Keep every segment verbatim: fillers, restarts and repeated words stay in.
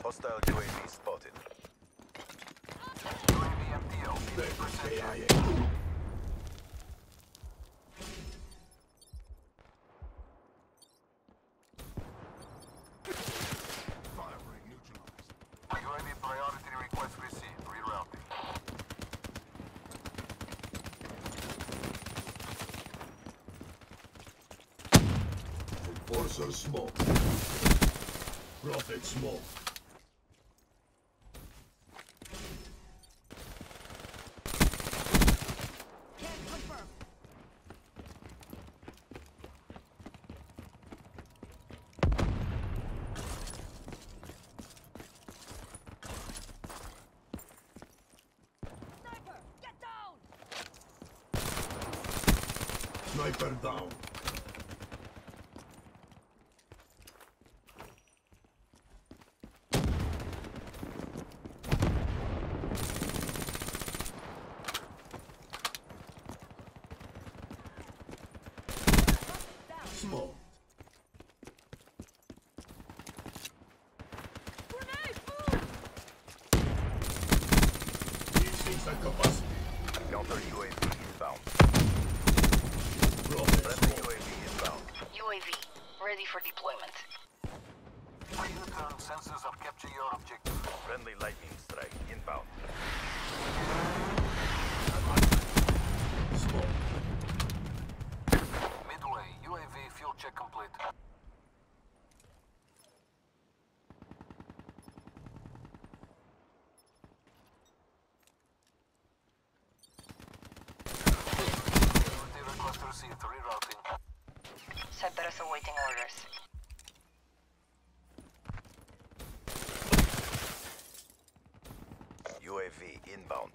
Hostile U A V spotted. U A V M T L, fifty percent. Firing neutralized. U A V priority request received. Rerouting. Enforcer smoke. Prophet smoke. Sniper down. Smoke. These things are capacity. Counter U A V inbound. Prophet Friendly smoke. U A V inbound. U A V, ready for deployment. U-turn sensors have captured your objective. Friendly lightning strike inbound. Smoke. Midway, U A V fuel check complete. Unity request received. Rerouting. Cerberus awaiting orders. U A V inbound.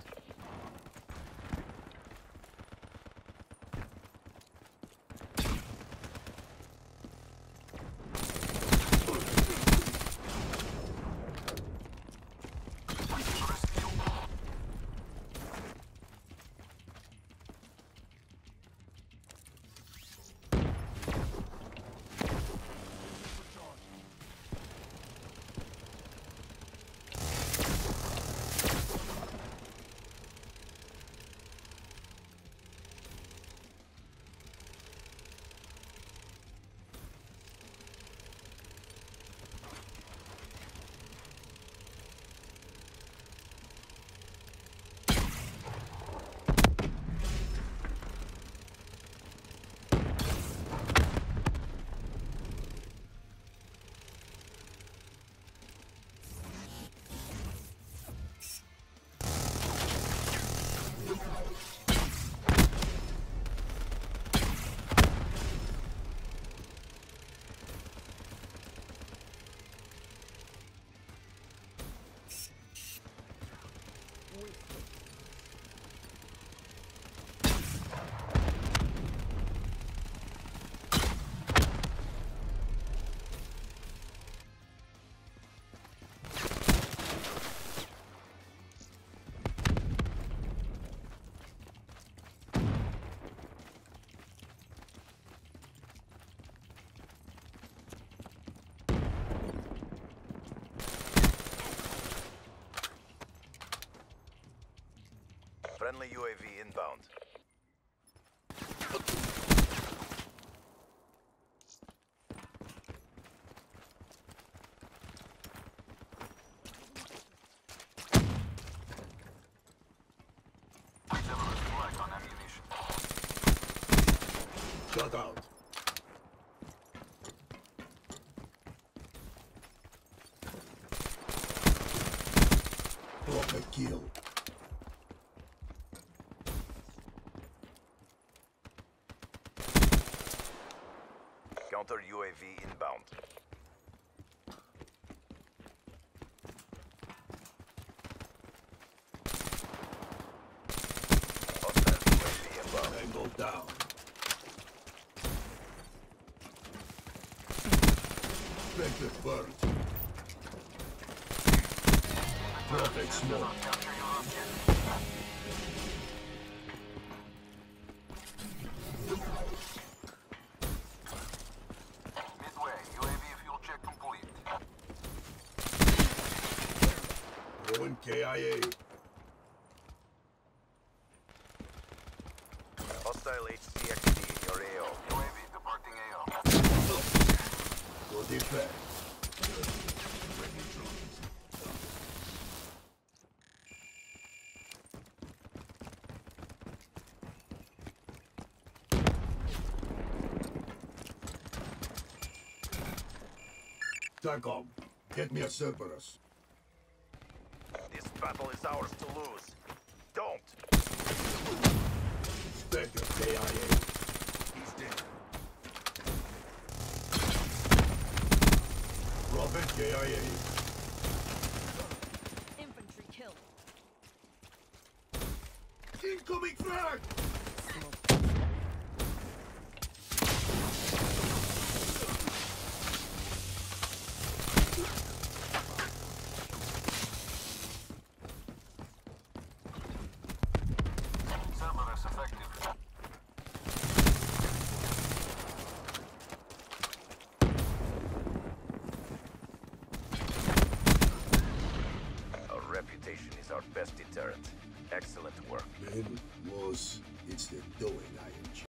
Friendly U A V inbound. Cerberus black on ammunition. Shut out. Prophet kill. Counter U A V inbound. Hostile U A V above. Angle down. Vector burnt. Prophet smoke. Capture your objective. Midway, U A V fuel check complete. Going K I A. Hostile H C X D in your A O. U A V departing A O. Good effect. TACOM, get me a Cerberus. This battle is ours to lose. Don't! Spectre K I A. He's dead. Prophet K I A. Infantry kill. Incoming frag! Cerberus effective. Our reputation is our best deterrent. Excellent work. Men, was, it's the doing I enjoy.